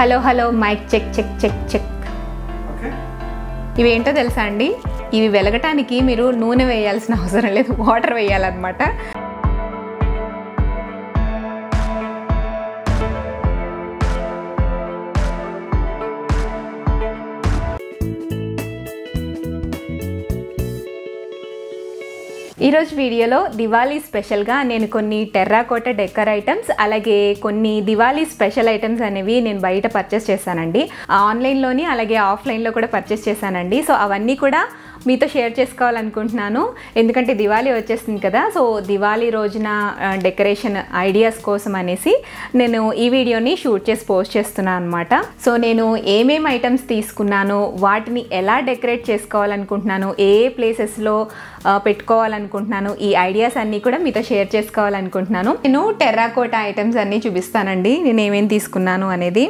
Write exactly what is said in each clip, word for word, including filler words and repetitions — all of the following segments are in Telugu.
Hello hello mic check check check check. ఇవి ఏంటో తెలుసా అండి, ఇవి వెలగటానికి మీరు నూనె వేయాల్సిన అవసరం లేదు, వాటర్ వేయాలన్నమాట. ఈరోజు వీడియోలో దివాళీ స్పెషల్గా నేను కొన్ని టెర్రాకోటా డెకర్ ఐటమ్స్ అలాగే కొన్ని దివాళీ స్పెషల్ ఐటమ్స్ అనేవి నేను బయట పర్చేస్ చేశానండి. ఆన్లైన్లోని అలాగే ఆఫ్లైన్లో కూడా పర్చేస్ చేశానండి. సో అవన్నీ కూడా మీతో షేర్ చేసుకోవాలనుకుంటున్నాను, ఎందుకంటే దివాళీ వచ్చేస్తుంది కదా. సో దివాళీ రోజున డెకరేషన్ ఐడియాస్ కోసం అనేసి నేను ఈ వీడియోని షూట్ చేసి పోస్ట్ చేస్తున్నాను అనమాట. సో నేను ఏమేమి ఐటమ్స్ తీసుకున్నాను, వాటిని ఎలా డెకరేట్ చేసుకోవాలనుకుంటున్నాను, ఏ ఏ ప్లేసెస్లో పెట్టుకోవాలనుకుంటున్నాను, ఈ ఐడియాస్ అన్నీ కూడా మీతో షేర్ చేసుకోవాలనుకుంటున్నాను. నేను టెర్రాకోటా ఐటమ్స్ అన్నీ చూపిస్తానండి, నేను ఏమేమి తీసుకున్నాను అనేది.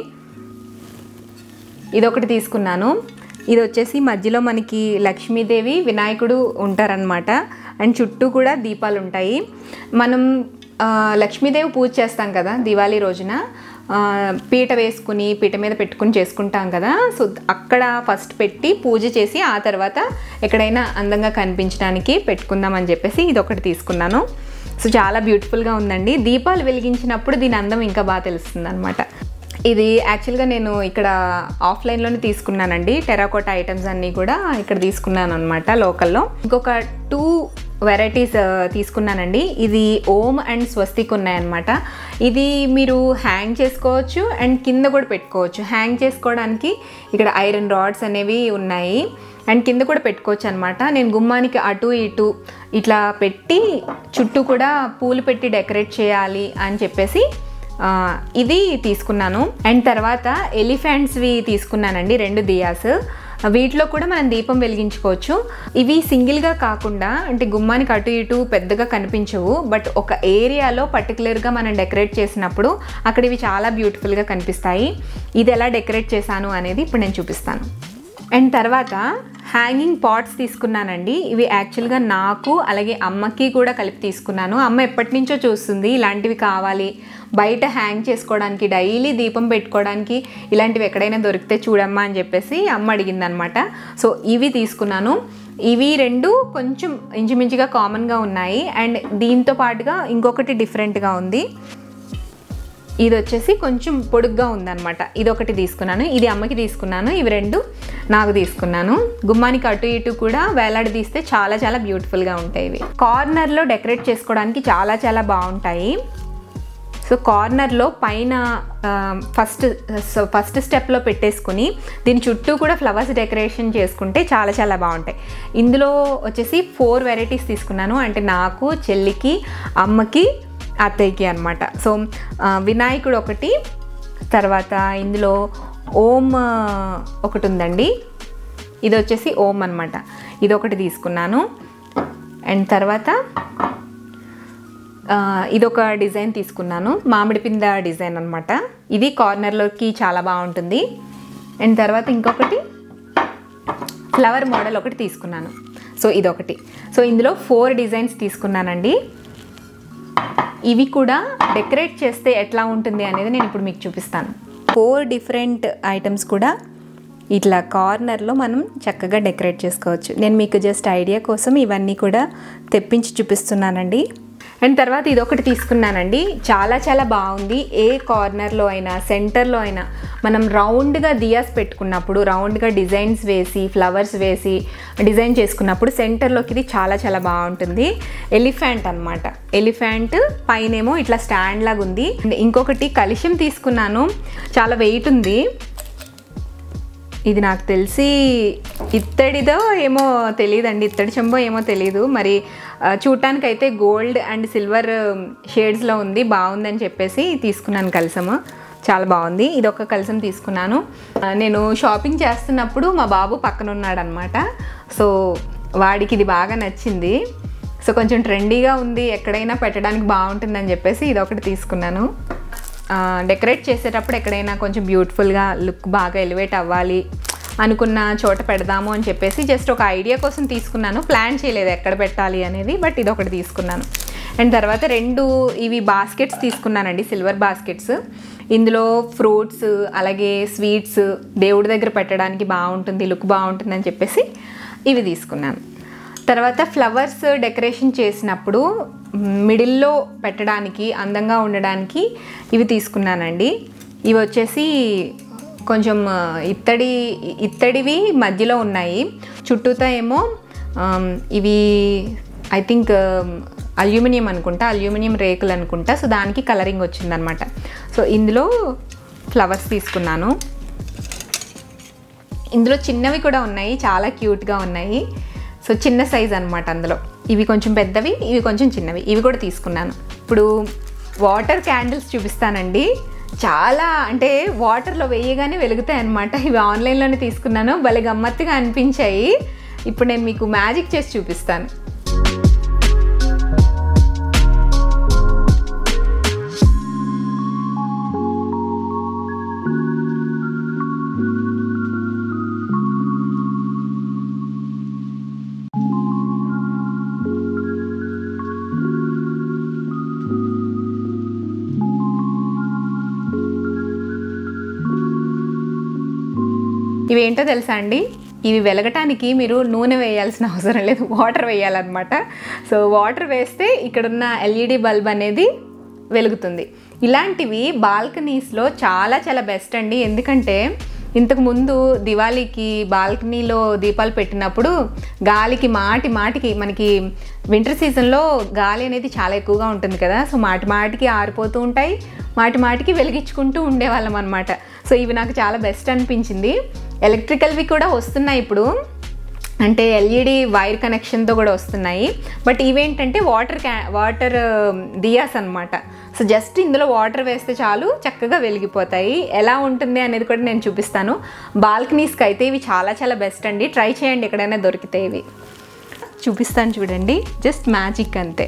ఇదొకటి తీసుకున్నాను. ఇది వచ్చేసి మధ్యలో మనకి లక్ష్మీదేవి వినాయకుడు ఉంటారనమాట, అండ్ చుట్టూ కూడా దీపాలు ఉంటాయి. మనం లక్ష్మీదేవి పూజ చేస్తాం కదా దివాళీ రోజున, పీట వేసుకుని పీట మీద పెట్టుకుని చేసుకుంటాం కదా. సో అక్కడ ఫస్ట్ పెట్టి పూజ చేసి ఆ తర్వాత ఎక్కడైనా అందంగా కనిపించడానికి పెట్టుకుందామని చెప్పేసి ఇది ఒకటి తీసుకున్నాను. సో చాలా బ్యూటిఫుల్గా ఉందండి. దీపాలు వెలిగించినప్పుడు దీని అందం ఇంకా బాగా తెలుస్తుంది అనమాట. ఇది యాక్చువల్గా నేను ఇక్కడ ఆఫ్లైన్లోనే తీసుకున్నానండి. టెర్రాకోటా ఐటమ్స్ అన్నీ కూడా ఇక్కడ తీసుకున్నాను అనమాట లోకల్లో. ఇంకొక టూ వెరైటీస్ తీసుకున్నానండి. ఇది ఓం అండ్ స్వస్తిక్ ఉన్నాయన్నమాట. ఇది మీరు హ్యాంగ్ చేసుకోవచ్చు అండ్ కింద కూడా పెట్టుకోవచ్చు. హ్యాంగ్ చేసుకోవడానికి ఇక్కడ ఐరన్ రాడ్స్ అనేవి ఉన్నాయి అండ్ కింద కూడా పెట్టుకోవచ్చు అనమాట. నేను గుమ్మానికి అటు ఇటు ఇట్లా పెట్టి చుట్టూ కూడా పూలు పెట్టి డెకరేట్ చేయాలి అని చెప్పేసి ఇది తీసుకున్నాను. అండ్ తర్వాత ఎలిఫెంట్స్వి తీసుకున్నానండి, రెండు దియాస్. వీటిలో కూడా మనం దీపం వెలిగించుకోవచ్చు. ఇవి సింగిల్గా కాకుండా అంటే గుమ్మానికి అటు ఇటు పెద్దగా కనిపించవు, బట్ ఒక ఏరియాలో పర్టికులర్గా మనం డెకరేట్ చేసినప్పుడు అక్కడ ఇవి చాలా బ్యూటిఫుల్గా కనిపిస్తాయి. ఇది ఎలా డెకరేట్ చేశాను అనేది ఇప్పుడు నేను చూపిస్తాను. అండ్ తర్వాత హ్యాంగింగ్ పాట్స్ తీసుకున్నానండి. ఇవి యాక్చువల్గా నాకు అలాగే అమ్మకి కూడా కలిపి తీసుకున్నాను. అమ్మ ఎప్పటి నుంచో చూస్తుంది ఇలాంటివి కావాలి, బయట హ్యాంగ్ చేసుకోవడానికి, డైలీ దీపం పెట్టుకోవడానికి ఇలాంటివి ఎక్కడైనా దొరికితే చూడమ్మా అని చెప్పేసి అమ్మ అడిగిందనమాట. సో ఇవి తీసుకున్నాను. ఇవి రెండు కొంచెం ఇంచుమించుగా కామన్గా ఉన్నాయి. అండ్ దీంతో పాటుగా ఇంకొకటి డిఫరెంట్గా ఉంది. ఇది వచ్చేసి కొంచెం పొడుగ్గా ఉందన్నమాట. ఇది ఒకటి తీసుకున్నాను, ఇది అమ్మకి తీసుకున్నాను, ఇవి రెండు నాకు తీసుకున్నాను. గుమ్మానికి అటు ఇటు కూడా వేలాడదీస్తే చాలా చాలా బ్యూటిఫుల్గా ఉంటాయి. ఇవి కార్నర్లో డెకరేట్ చేసుకోవడానికి చాలా చాలా బాగుంటాయి. సో కార్నర్లో పైన ఫస్ట్ ఫస్ట్ స్టెప్లో పెట్టేసుకుని దీని చుట్టూ కూడా ఫ్లవర్స్ డెకరేషన్ చేసుకుంటే చాలా చాలా బాగుంటాయి. ఇందులో వచ్చేసి ఫోర్ వెరైటీస్ తీసుకున్నాను, అంటే నాకు, చెల్లికి, అమ్మకి, అత్తయ్యకి అనమాట. సో వినాయకుడు ఒకటి, తర్వాత ఇందులో ఓం ఒకటి ఉందండి, ఇది వచ్చేసి ఓం అనమాట, ఇది ఒకటి తీసుకున్నాను. అండ్ తర్వాత ఇదొక డిజైన్ తీసుకున్నాను, మామిడి పింద డిజైన్ అనమాట. ఇది కార్నర్లోకి చాలా బాగుంటుంది. అండ్ తర్వాత ఇంకొకటి ఫ్లవర్ మోడల్ ఒకటి తీసుకున్నాను. సో ఇదొకటి. సో ఇందులో ఫోర్ డిజైన్స్ తీసుకున్నానండి. ఇవి కూడా డెకరేట్ చేస్తే ఎట్లా ఉంటుంది అనేది నేను ఇప్పుడు మీకు చూపిస్తాను. ఫోర్ డిఫరెంట్ ఐటమ్స్ కూడా ఇట్లా కార్నర్లో మనం చక్కగా డెకరేట్ చేసుకోవచ్చు. నేను మీకు జస్ట్ ఐడియా కోసం ఇవన్నీ కూడా తెప్పించి చూపిస్తున్నానండి. అండ్ తర్వాత ఇదొకటి తీసుకున్నానండి, చాలా చాలా బాగుంది. ఏ కార్నర్లో అయినా సెంటర్లో అయినా మనం రౌండ్గా దియాస్ పెట్టుకున్నప్పుడు, రౌండ్గా డిజైన్స్ వేసి ఫ్లవర్స్ వేసి డిజైన్ చేసుకున్నప్పుడు సెంటర్లోకి ఇది చాలా చాలా బాగుంటుంది. ఎలిఫెంట్ అనమాట, ఎలిఫెంట్ పైనేమో ఇట్లా స్టాండ్ లాగా ఉంది. ఇంకొకటి కలశం తీసుకున్నాను, చాలా వెయిట్ ఉంది. ఇది నాకు తెలిసి ఇత్తడిదో ఏమో తెలియదండి, ఇత్తడి చెంబో ఏమో తెలియదు మరి. చూడటానికి అయితే గోల్డ్ అండ్ సిల్వర్ షేడ్స్లో ఉంది, బాగుందని చెప్పేసి తీసుకున్నాను కలసము. చాలా బాగుంది. ఇది ఒక కలసం తీసుకున్నాను. నేను షాపింగ్ చేస్తున్నప్పుడు మా బాబు పక్కన ఉన్నాడు అనమాట. సో వాడికి ఇది బాగా నచ్చింది. సో కొంచెం ట్రెండీగా ఉంది, ఎక్కడైనా పెట్టడానికి బాగుంటుందని చెప్పేసి ఇది ఒకటి తీసుకున్నాను. డెకరేట్ చేసేటప్పుడు ఎక్కడైనా కొంచెం బ్యూటిఫుల్గా లుక్ బాగా ఎలివేట్ అవ్వాలి అనుకున్న చోట పెడదాము అని చెప్పేసి జస్ట్ ఒక ఐడియా కోసం తీసుకున్నాను. ప్లాన్ చేయలేదు ఎక్కడ పెట్టాలి అనేది, బట్ ఇది ఒకటి తీసుకున్నాను. అండ్ తర్వాత రెండు ఇవి బాస్కెట్స్ తీసుకున్నానండి, సిల్వర్ బాస్కెట్స్. ఇందులో ఫ్రూట్స్ అలాగే స్వీట్స్ దేవుడి దగ్గర పెట్టడానికి బాగుంటుంది, లుక్ బాగుంటుందని చెప్పేసి ఇవి తీసుకున్నాను. తర్వాత ఫ్లవర్స్ డెకరేషన్ చేసినప్పుడు మిడిల్లో పెట్టడానికి అందంగా ఉండడానికి ఇవి తీసుకున్నానండి. ఇవి వచ్చేసి కొంచెం ఇత్తడి ఇత్తడివి మధ్యలో ఉన్నాయి, చుట్టూతా ఏమో ఇవి ఐ థింక్ అల్యూమినియం అనుకుంటా, అల్యూమినియం రేకులు అనుకుంటా. సో దానికి కలరింగ్ వచ్చిందనమాట. సో ఇందులో ఫ్లవర్స్ తీసుకున్నాను. ఇందులో చిన్నవి కూడా ఉన్నాయి, చాలా క్యూట్గా ఉన్నాయి. సో చిన్న సైజ్ అనమాట అందులో. ఇవి కొంచెం పెద్దవి, ఇవి కొంచెం చిన్నవి, ఇవి కూడా తీసుకున్నాను. ఇప్పుడు వాటర్ క్యాండిల్స్ చూపిస్తానండి. చాలా అంటే వాటర్లో వేయగానే వెలుగుతాయి అన్నమాట. ఇవి ఆన్లైన్లోనే తీసుకున్నాను, భలే గమ్మత్తుగా అనిపించాయి. ఇప్పుడు నేను మీకు మ్యాజిక్ చేసి చూపిస్తాను. ఇవేంటో తెలుసా అండి, ఇవి వెలగటానికి మీరు నూనె వేయాల్సిన అవసరం లేదు, వాటర్ వేయాలన్నమాట. సో వాటర్ వేస్తే ఇక్కడున్న ఎల్ఈడి బల్బ్ అనేది వెలుగుతుంది. ఇలాంటివి బాల్కనీస్లో చాలా చాలా బెస్ట్ అండి. ఎందుకంటే ఇంతకుముందు దివాళీకి బాల్కనీలో దీపాలు పెట్టినప్పుడు గాలికి మాటి మాటికి మనకి వింటర్ సీజన్లో గాలి అనేది చాలా ఎక్కువగా ఉంటుంది కదా. సో మాటి మాటికి ఆరిపోతూ ఉంటాయి, మాటి మాటికి వెలిగించుకుంటూ ఉండేవాళ్ళం అనమాట. సో ఇవి నాకు చాలా బెస్ట్ అనిపించింది. ఎలక్ట్రికల్వి కూడా వస్తున్నాయి ఇప్పుడు, అంటే ఎల్ఈడి వైర్ కనెక్షన్తో కూడా వస్తున్నాయి. బట్ ఇవేంటంటే వాటర్ క్యా వాటర్ దియాస్ అనమాట. సో జస్ట్ ఇందులో వాటర్ వేస్తే చాలు చక్కగా వెలిగిపోతాయి. ఎలా ఉంటుంది అనేది కూడా నేను చూపిస్తాను. బాల్కనీస్కి అయితే ఇవి చాలా చాలా బెస్ట్ అండి, ట్రై చేయండి ఎక్కడైనా దొరికితే. ఇవి చూపిస్తాను చూడండి, జస్ట్ మ్యాజిక్ అంతే.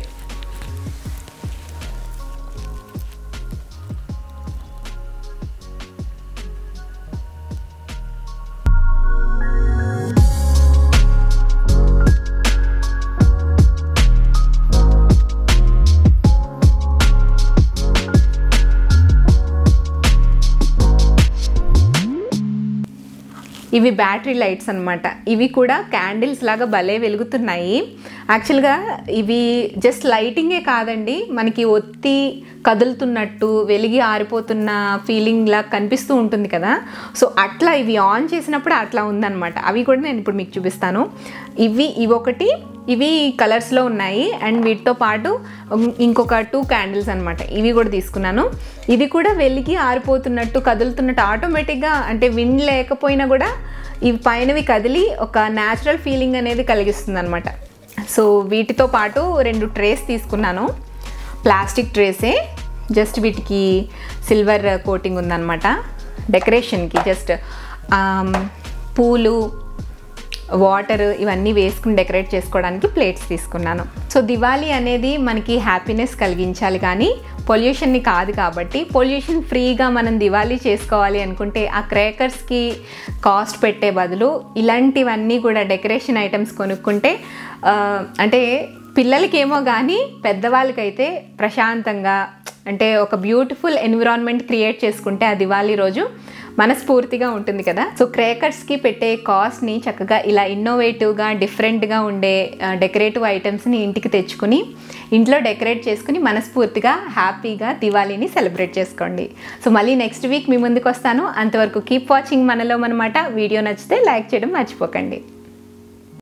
ఇవి బ్యాటరీ లైట్స్ అనమాట. ఇవి కూడా క్యాండిల్స్ లాగా భలే వెలుగుతున్నాయి. యాక్చువల్గా ఇవి జస్ట్ లైటింగే కాదండి, మనకి ఒత్తి కదులుతున్నట్టు వెలిగి ఆరిపోతున్న ఫీలింగ్ లా కనిపిస్తూ ఉంటుంది కదా. సో అట్లా ఇవి ఆన్ చేసినప్పుడు అట్లా ఉందన్నమాట. అవి కూడా నేను ఇప్పుడు మీకు చూపిస్తాను. ఇవి ఇవి ఒకటి ఇవి కలర్స్లో ఉన్నాయి. అండ్ వీటితో పాటు ఇంకొక టూ క్యాండిల్స్ అనమాట, ఇవి కూడా తీసుకున్నాను. ఇవి కూడా వెలిగి ఆరిపోతున్నట్టు కదులుతున్నట్టు ఆటోమేటిక్గా, అంటే విండ్ లేకపోయినా కూడా ఇవి పైనవి కదిలి ఒక న్యాచురల్ ఫీలింగ్ అనేది కలిగిస్తుంది అనమాట. సో వీటితో పాటు రెండు ట్రేస్ తీసుకున్నాను, ప్లాస్టిక్ ట్రేసే. జస్ట్ వీటికి సిల్వర్ కోటింగ్ ఉందన్నమాట. డెకరేషన్కి జస్ట్ పూలు, వాటర్ ఇవన్నీ వేసుకుని డెకరేట్ చేసుకోవడానికి ప్లేట్స్ తీసుకున్నాను. సో దివాళీ అనేది మనకి హ్యాపీనెస్ కలిగించాలి కానీ పొల్యూషన్ని కాదు. కాబట్టి పొల్యూషన్ ఫ్రీగా మనం దివాళీ చేసుకోవాలి అనుకుంటే ఆ క్రేకర్స్కి కాస్ట్ పెట్టే బదులు ఇలాంటివన్నీ కూడా డెకరేషన్ ఐటమ్స్ కొనుక్కుంటే, అంటే పిల్లలకేమో కానీ పెద్దవాళ్ళకైతే ప్రశాంతంగా, అంటే ఒక బ్యూటిఫుల్ ఎన్విరాన్మెంట్ క్రియేట్ చేసుకుంటే ఆ దివాళీ రోజు మనస్ఫూర్తిగా ఉంటుంది కదా. సో క్రేకర్స్కి పెట్టే కాస్ట్ని చక్కగా ఇలా ఇన్నోవేటివ్గా డిఫరెంట్గా ఉండే డెకరేటివ్ ఐటమ్స్ని ఇంటికి తెచ్చుకుని ఇంట్లో డెకరేట్ చేసుకుని మనస్ఫూర్తిగా హ్యాపీగా దివాళీని సెలబ్రేట్ చేసుకోండి. సో మళ్ళీ నెక్స్ట్ వీక్ మీ ముందుకు వస్తాను. అంతవరకు కీప్ వాచింగ్ మనలో మనమాట. వీడియో నచ్చితే లైక్ చేయడం మర్చిపోకండి.